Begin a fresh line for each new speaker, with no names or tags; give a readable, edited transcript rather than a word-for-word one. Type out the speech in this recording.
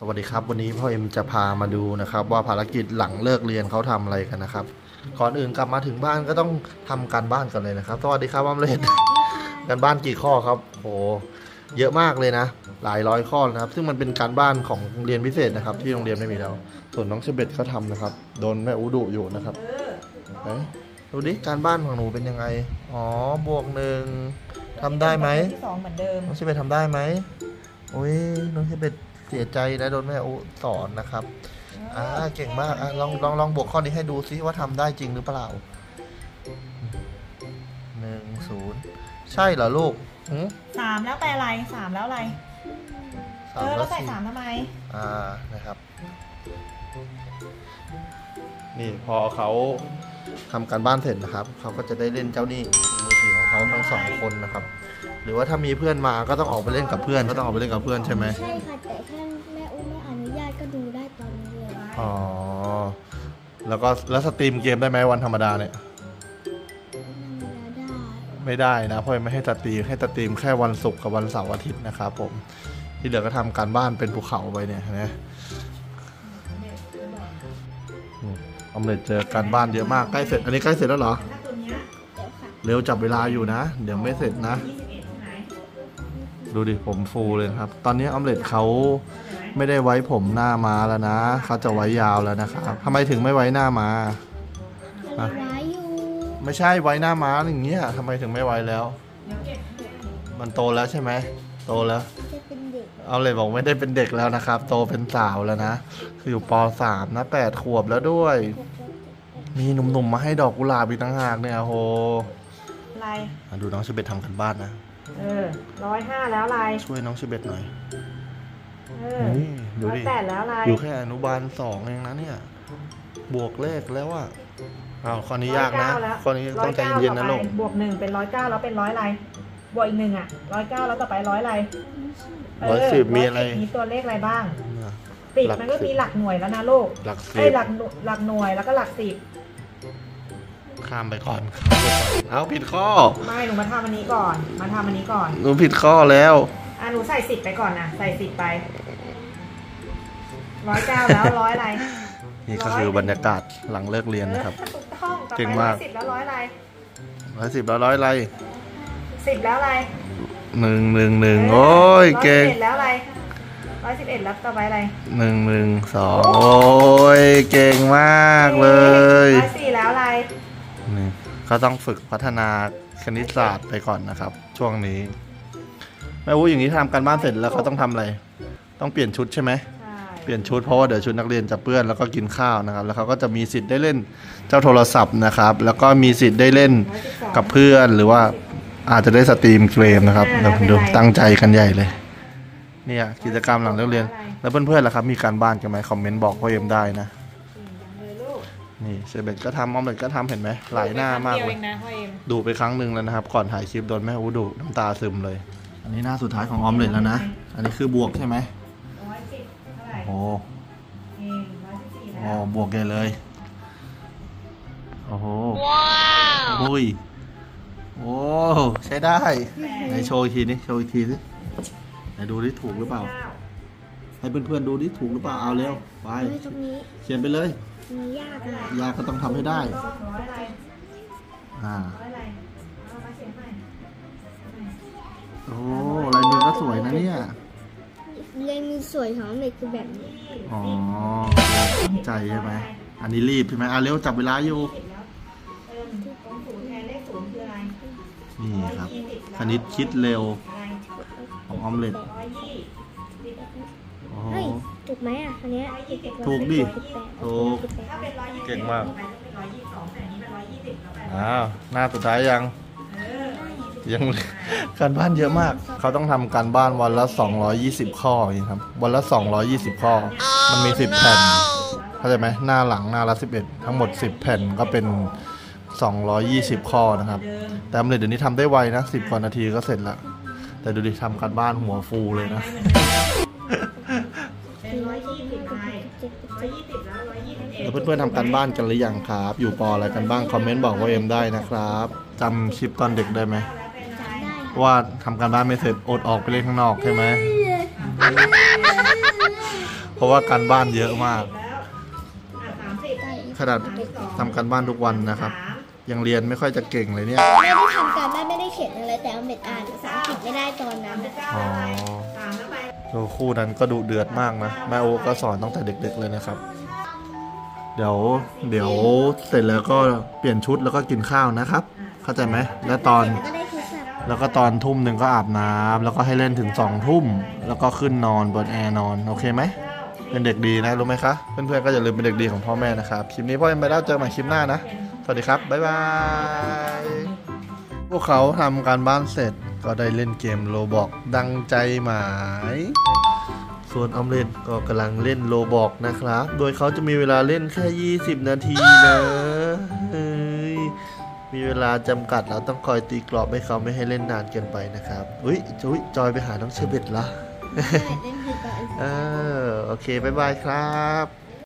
สวัสดีครับวันนี้พ่อเอ็มจะพามาดูนะครับว่าภารกิจหลังเลิกเรียนเขาทำอะไรกันนะครับก่อนอื่นกลับมาถึงบ้านก็ต้องทำการบ้านกันเลยนะครับสวัสดีครับออมเล็ตการบ้านกี่ข้อครับโหเยอะมากเลยนะหลายร้อยข้อนะครับซึ่งมันเป็นการบ้านของเรียนพิเศษนะครับที่โรงเรียนไม่มีแล้วส่วนน้องเชเบตเขาทำนะครับโดนแม่อูดุอยู่นะครับดูดิการบ้านของหนูเป็นยังไงอ๋อบวกหนึ่งทำได้ไหม
ที่สองเหมือนเดิม
น้องเชเบตทำได้ไหมโอ้ยน้องเชเบตเสียใจนะโดนแม่อุสอนนะครับเก่งมากลองบวกข้อนี้ให้ดูซิว่าทำได้จริงหรือเปล่า10ใช่เหรอลูก
3แล้วไปอะไร3แล้วอะไรแล้วใส่3ทำไม
นะครับนี่พอเขาทำการบ้านเสร็จนะครับเขาก็จะได้เล่นเจ้านี่มือถือของเขาทั้ง2คนนะครับหรือว่าถ้ามีเพื่อนมาก็ต้องออกไปเล่นกับเพื่อนก็ต้องออกไปเล่นกับเพื่อนใช่ไหม
ใช่ค่ะแต่ถ้าแม่อุ้มไม่อนุญาตก็ดูได้ตอนนี้เลย
อ๋อแล้วสตรีมเกมได้ไหมวันธรรมดาเนี่ยไม่ได้นะเพราะไม่ให้สตรีมให้สตรีมแค่วันศุกร์กับวันเสาร์อาทิตย์นะครับผมที่เหลือก็ทำการบ้านเป็นภูเขาไปเนี่ยนะออมเล็ตเจอการบ้านเยอะมากใกล้เสร็จอันนี้ใกล้เสร็จแล้วเหรอเร็วจับเวลาอยู่นะเดี๋ยวไม่เสร็จนะดูดิผมฟูเลยครับตอนนี้ออมเล็ตเขาไม่ได้ไว้ผมหน้าม้าแล้วนะเขาจะไว้ยาวแล้วนะครับทำไมถึงไม่ไว้หน้าม้าไม่ใช่ไว้หน้าม้าอย่างเงี้ยทำไมถึงไม่ไว้แล้วมันโตแล้วใช่ไหมโตแล้วออมเล็ตบอกไม่ได้เป็นเด็กแล้วนะครับโตเป็นสาวแล้วนะคืออยู่ป.3นะ8 ขวบแล้วด้วยมีหนุ่มๆมาให้ดอกกุหลาบอีกต่างหากเนี่ยโห
อะไร
ดูน้องเชเบตทำกันบ้านนะ
105แล้วอะไร
ช่วยน้องเชเบตหน่อยดูดิ
108แล้วอะไร
อยู่แค่อนุบาล2เองนะเนี่ยบวกเลขแล้วอ่ะข้อนี้ยากนะข้อนี้ต้องใจเย็นนะลูก
บวก1เป็น109แล้วเป็น100อะไรบวกอีก1อ่ะ109แล้วต่อไป100อะไร
110มีอะไร
มีตัวเลขอะไรบ้าง10มันก็มีหลักหน่วยแล้วนะลูก
หลัก
หน่วยแล้วก็หลัก10
ข้ามไปก่อนเอาผิดข้อ
ไม่หนูมาทำอันนี้ก่อน
หนูผิดข้อแล้ว
หนูใส่10ไปก่อนนะใส่10ไป109แล้ว100อะไร
นี่ก็คือบรรยากาศหลังเลิกเรียนนะครับเก่งมาก
10แล้ว100อะไร
110แล้ว100อะไร
10แล้วอะไร
111โอ้ยเก่ง
111แล้วอะไร111แล้วต่อไปอะไร
112โอ้ยเก่งมากเลย
104แล้วอะไร
นี่ก็ต้องฝึกพัฒนาคณิตศาสตร์ไปก่อนนะครับช่วงนี้แม่วูอย่างนี้ทำการบ้านเสร็จแล้วเขาต้องทำอะไรต้องเปลี่ยนชุดใช่ไหมเปลี่ยนชุดเพราะว่าเดี๋ยวชุดนักเรียนจะเปื้อนแล้วก็กินข้าวนะครับแล้วเขาก็จะมีสิทธิ์ได้เล่นเจ้าโทรศัพท์นะครับแล้วก็มีสิทธิ์ได้เล่นกับเพื่อนหรือว่าอาจจะได้สตรีมเกมนะครับดูตั้งใจกันใหญ่เลยเนี่ยกิจกรรมหลังเลิกเรียนแล้วเพื่อนๆล่ะครับมีการบ้านกันไหมคอมเมนต์บอกพ่อเอ็มได้นะนี่เชเบตก็ทำออมเล็ตก็ทำเห็นไหมหลายหน้ามากเลยดูไปครั้งหนึ่งแล้วนะครับก่อนถ่ายคลิปโดนแม่อูดุน้ำตาซึมเลยอันนี้หน้าสุดท้ายของออมเล็ตแล้วนะอันนี้คือบวกใช่ไหมโอ้บวกเลยเลยโอ้โหอุ้ยโอ้ใช้ได้ไหนโชว์อีกทีนี่โชว์อีกทีสิไหนดูดิถูกหรือเปล่าให้เพื่อนๆดูดิถูกหรือเปล่าเอาเร็วไปเขียนไปเลยยากก็ต้องทำให้ได้โอ้ลายมือก็สวยนะเนี่ย
ลายมือสวยของเด็กคือแบบนี้
อ๋อตั้งใจใช่ไหมอันนี้รีบใช่ไหมเร็วจับเวลาอยู่นี่ครับคณิตคิดเร็วของออมเล็ต
ถูกไหมอันนี้
ถูกดิถูกเก่งมากหน้าสุดท้ายยังการบ้านเยอะมากเขาต้องทำการบ้านวันละ220ข้อเองครับวันละ220ข้อมันมี10แผ่นเข้าใจไหมหน้าหลังหน้าละ11ทั้งหมด10แผ่นก็เป็น220ข้อนะครับแต่ออมเล็ตเดี๋ยวนี้ทำได้ไวนะ10 กว่านาทีก็เสร็จแล้วแต่ดูดิทำการบ้านหัวฟูเลยนะแล้วเพื่อนๆทำการบ้านกันหรือยังครับอยู่ป.อะไรกันบ้างคอมเมนต์บอกว่าเอ็มได้นะครับจำคลิปตอนเด็กได้ไหมว่าทำการบ้านไม่เสร็จอดออกไปเล่นข้างนอกใช่ไหมราะว่าการบ้านเยอะมาก
แล้ว30
ขนาดทำการบ้านทุกวันนะครับ ยังเรียนไม่ค่อยจะเก่งเลยเนี่ย
ไม่ได้ทำการบ้านไม่ได้เขียนอะไรแต่เอาเม็ดอ่านภาษาอังกฤษไม่ได้ตอนนั้นนะ
อ๋อโอ้คู่นั้นก็ดุเดือดมากนะแม่โอก็สอนตั้งแต่เด็กๆเลยนะครับ เดี๋ยวเสร็จแล้วก็เปลี่ยนชุดแล้วก็กินข้าวนะครับ เข้าใจไหมแล้วตอน
ก็ได้โทรศัพท์
แล้วก็ตอนทุ่มหนึ่งก็อาบน้ำแล้วก็ให้เล่นถึง2 ทุ่มแล้วก็ขึ้นนอนเปิดแอร์นอนโอเคไหมเป็นเด็กดีนะรู้ไหมคะเพื่อนๆก็อย่าลืมเป็นเด็กดีของพ่อแม่นะครับคลิปนี้พ่อเอ็มไปแล้วเจอใหม่คลิปหน้านะสวัสดีครับบ๊ายบายพวกเขาทำการบ้านเสร็จก็ได้เล่นเกมโรบอกดังใจหมายส่วนออมเล่นก็กำลังเล่นโรบอกนะครับโดยเขาจะมีเวลาเล่นแค่20 นาทีนะเฮ้ยมีเวลาจำกัดเราต้องคอยตีกรอบให้เขาไม่ให้เล่นนานเกินไปนะครับอุ้ยจอยไปหาน้องเชอร์เบตละ
เล่นคือก่อน
โอเคบ๊ายบายครับ